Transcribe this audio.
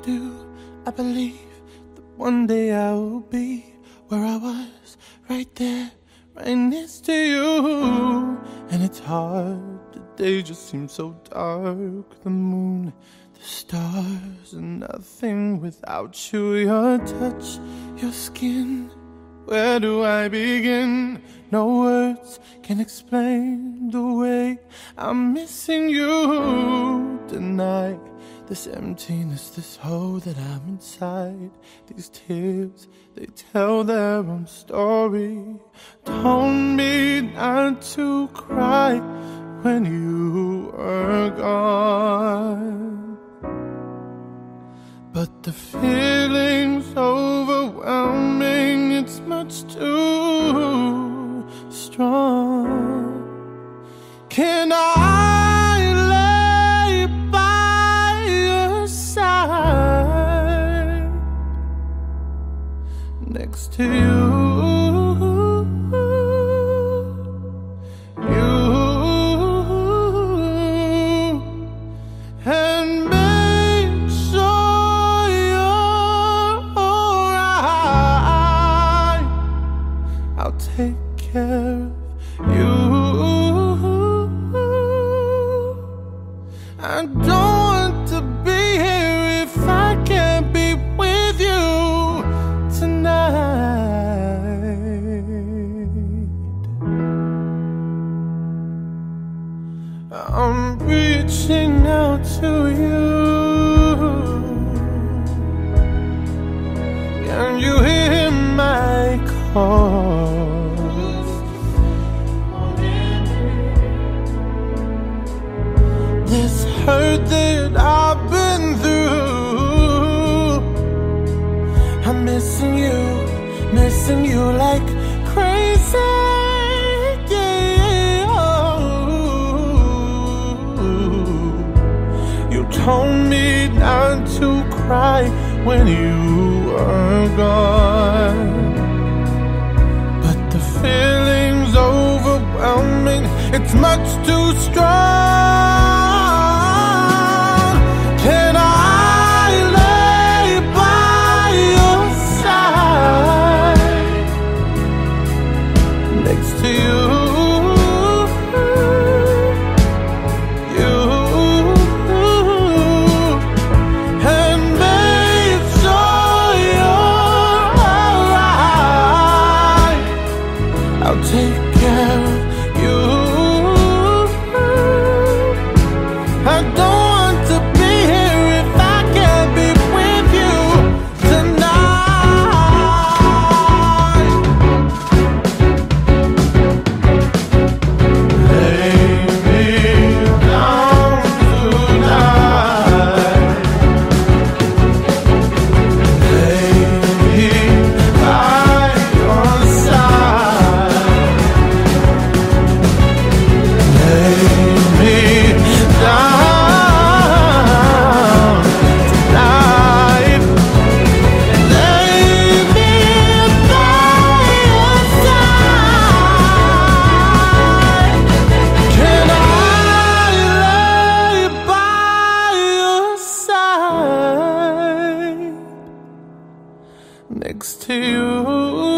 do. I believe that one day I will be where I was, right there, right next to you. And it's hard, the day just seems so dark. The moon, the stars, and nothing without you. Your touch, your skin, where do I begin? No words can explain the way I'm missing you tonight. This emptiness, this hole that I'm inside. These tears, they tell their own story. Told me not to cry when you were gone, but the feeling's overwhelming. It's much too strong. Can I lay by your side next to you? I'll take care of you. I don't want to be here if I can't be with you tonight. I'm reaching out to you. Can you hear my call? This hurt that I've been through, I'm missing you like crazy. Yeah. You told me not to cry when you were gone, but the feeling's overwhelming. It's much too strong. Can I lay by your side next to you? And make sure you're alright. I'll take care of you. I don't want to be here if I can't be with you tonight. Lay me down tonight. Lay me by your side. Lay me down tonight. Lay me by your side. Can I lay by your side next to you?